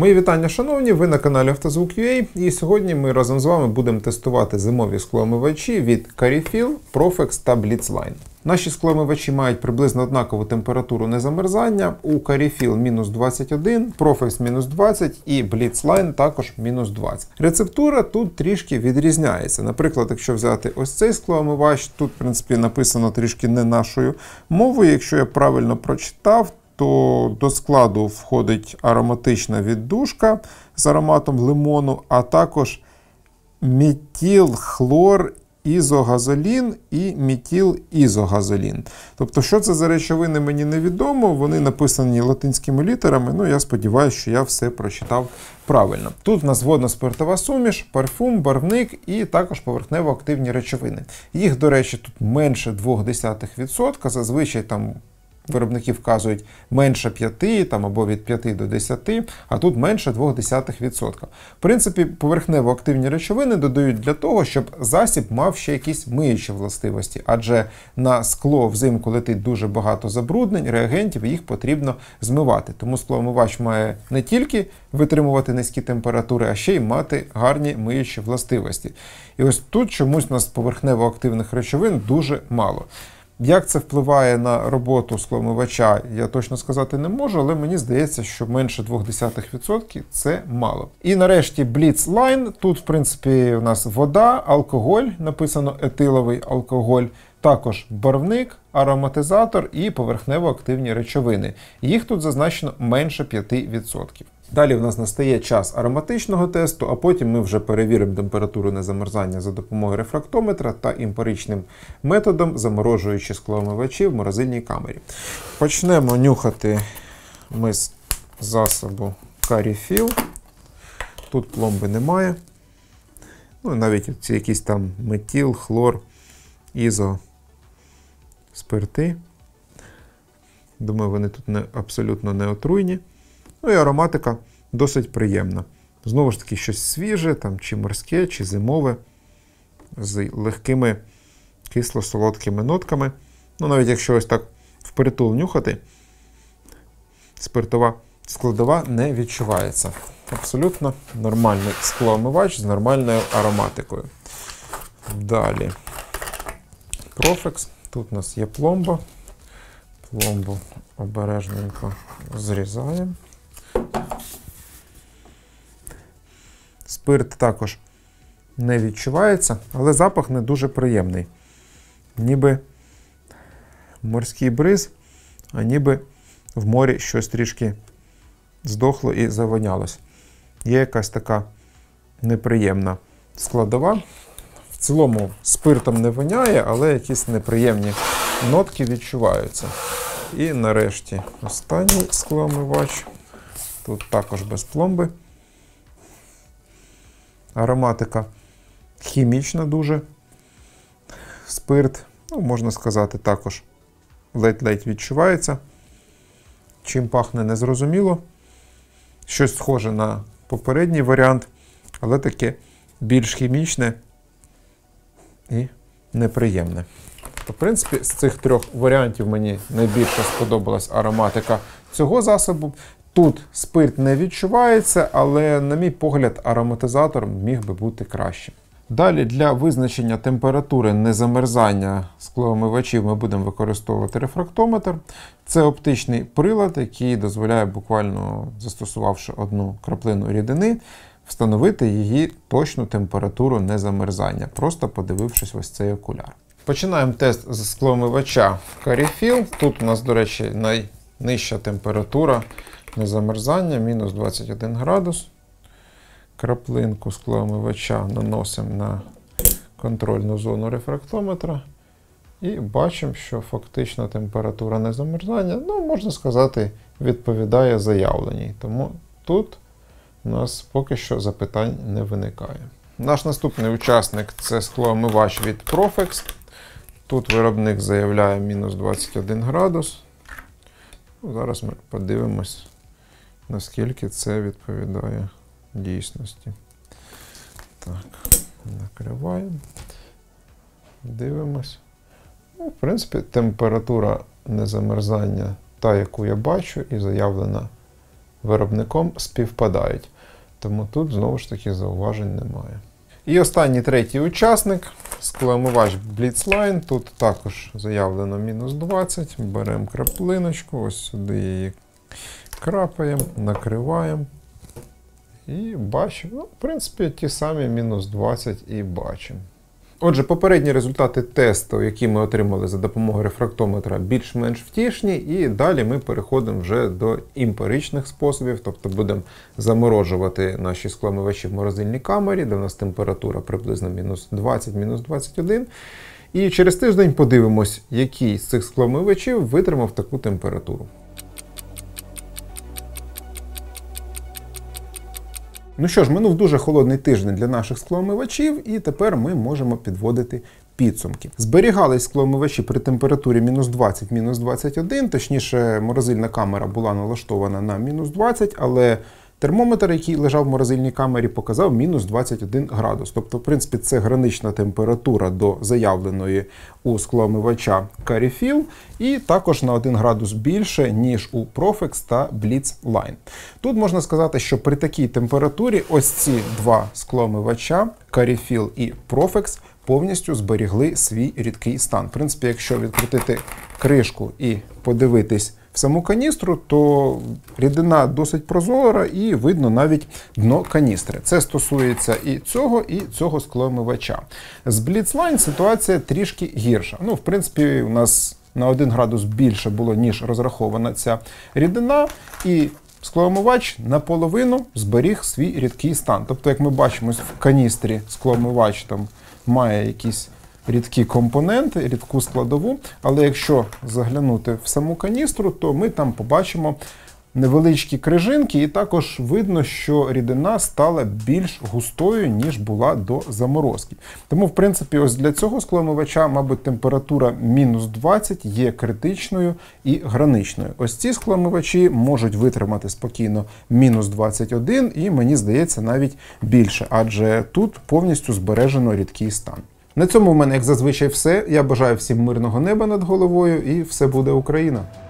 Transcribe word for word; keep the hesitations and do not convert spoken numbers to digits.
Мої вітання, шановні, ви на каналі Автозвук.ua, і сьогодні ми разом з вами будемо тестувати зимові склоомивачі від Carifil, Profex та Blitzline. Наші склоомивачі мають приблизно однакову температуру незамерзання. У Carifil мінус двадцять один, Profex мінус двадцять і Blitzline також мінус двадцять. Рецептура тут трішки відрізняється. Наприклад, якщо взяти ось цей склоомивач, тут в принципі написано трішки не нашою мовою, якщо я правильно прочитав, то до складу входить ароматична віддушка з ароматом лимону, а також метилхлорізогазолін і метилізогазолін. Тобто, що це за речовини, мені невідомо, вони написані латинськими літерами, ну я сподіваюся, що я все прочитав правильно. Тут в нас водно-спиртова суміш, парфум, барвник і також поверхнево-активні речовини. Їх, до речі, тут менше двох десятих відсотка, зазвичай там виробники вказують менше п'яти там, або від п'яти до десяти, а тут менше двох десятих відсотка. В принципі, поверхнево-активні речовини додають для того, щоб засіб мав ще якісь миючі властивості, адже на скло взимку летить дуже багато забруднень, реагентів, і їх потрібно змивати. Тому склоомивач має не тільки витримувати низькі температури, а ще й мати гарні миючі властивості. І ось тут чомусь у нас поверхнево-активних речовин дуже мало. Як це впливає на роботу склоомивача, я точно сказати не можу, але мені здається, що менше двох десятих відсотка це мало. І нарешті Blitzline. Тут, в принципі, у нас вода, алкоголь, написано етиловий алкоголь, також барвник, ароматизатор і поверхнево-активні речовини. Їх тут зазначено менше п'яти відсотків. Далі в нас настає час ароматичного тесту, а потім ми вже перевіримо температуру незамерзання за допомогою рефрактометра та імперичним методом, заморожуючи склоомивачі в морозильній камері. Почнемо нюхати ми з засобу Carifil. Тут пломби немає. Ну, навіть ці якісь там метил, хлор, ізо, спирти. Думаю, вони тут не, абсолютно не отруйні. Ну і ароматика досить приємна. Знову ж таки, щось свіже, там, чи морське, чи зимове, з легкими кисло-солодкими нотками. Ну, навіть якщо ось так впритул нюхати, спиртова складова не відчувається. Абсолютно нормальний склоомивач з нормальною ароматикою. Далі. Profex. Тут у нас є пломба. Пломбу обережненько зрізаємо. Спирт також не відчувається, але запах не дуже приємний. Ніби морський бриз, а ніби в морі щось трішки здохло і завонялось. Є якась така неприємна складова. В цілому спиртом не воняє, але якісь неприємні нотки відчуваються. І нарешті останній склоомивач. Тут також без пломби. Ароматика хімічна дуже. Спирт, ну, можна сказати, також ледь-ледь відчувається. Чим пахне, незрозуміло. Щось схоже на попередній варіант, але таке більш хімічне і неприємне. В принципі, з цих трьох варіантів мені найбільше сподобалась ароматика цього засобу. Тут спирт не відчувається, але, на мій погляд, ароматизатор міг би бути кращим. Далі для визначення температури незамерзання склоомивачів ми будемо використовувати рефрактометр. Це оптичний прилад, який дозволяє, буквально застосувавши одну краплину рідини, встановити її точну температуру незамерзання, просто подивившись ось цей окуляр. Починаємо тест з склоомивача Carifil. Тут у нас, до речі, найнижча температура незамерзання, мінус двадцять один градус. Краплинку склоомивача наносимо на контрольну зону рефрактометра. І бачимо, що фактична температура незамерзання, ну, можна сказати, відповідає заявленій. Тому тут у нас поки що запитань не виникає. Наш наступний учасник – це склоомивач від Profex. Тут виробник заявляє мінус двадцять один градус. Зараз ми подивимось, наскільки це відповідає дійсності. Так, накриваємо. Дивимось. Ну, в принципі, температура незамерзання та, яку я бачу, і заявлена виробником співпадають. Тому тут, знову ж таки, зауважень немає. І останній третій учасник, склоомивач Blitzline. Тут також заявлено мінус двадцять. Беремо краплиночку, ось сюди її крапаємо, накриваємо. І бачимо, ну, в принципі, ті самі мінус двадцять і бачимо. Отже, попередні результати тесту, які ми отримали за допомогою рефрактометра, більш-менш втішні, і далі ми переходимо вже до емпіричних способів, тобто будемо заморожувати наші склоомивачі в морозильній камері, де у нас температура приблизно мінус двадцять - мінус двадцять один. І через тиждень подивимось, який з цих склоомивачів витримав таку температуру. Ну що ж, минув дуже холодний тиждень для наших склоомивачів, і тепер ми можемо підводити підсумки. Зберігались склоомивачі при температурі мінус двадцять - мінус двадцять один, точніше, морозильна камера була налаштована на мінус двадцять, але термометр, який лежав в морозильній камері, показав мінус двадцять один градус. Тобто, в принципі, це гранична температура до заявленої у склоомивача Carifil, і також на один градус більше, ніж у Profex та Blitzline. Тут можна сказати, що при такій температурі ось ці два склоомивача, Carifil і Profex, повністю зберігли свій рідкий стан. В принципі, якщо відкрутити кришку і подивитись в саму каністру, то рідина досить прозора і видно навіть дно каністри. Це стосується і цього, і цього склоомивача. З Blitzline ситуація трішки гірша. Ну, в принципі, у нас на один градус більше було, ніж розрахована ця рідина, і склоомивач наполовину зберіг свій рідкий стан. Тобто, як ми бачимо, в каністрі склоомивач там має якісь рідкі компоненти, рідку складову, але якщо заглянути в саму каністру, то ми там побачимо невеличкі крижинки, і також видно, що рідина стала більш густою, ніж була до заморозки. Тому, в принципі, ось для цього склоомивача, мабуть, температура мінус двадцять є критичною і граничною. Ось ці склоомивачі можуть витримати спокійно мінус двадцять один, і, мені здається, навіть більше, адже тут повністю збережено рідкий стан. На цьому в мене, як зазвичай, все. Я бажаю всім мирного неба над головою, і все буде Україна!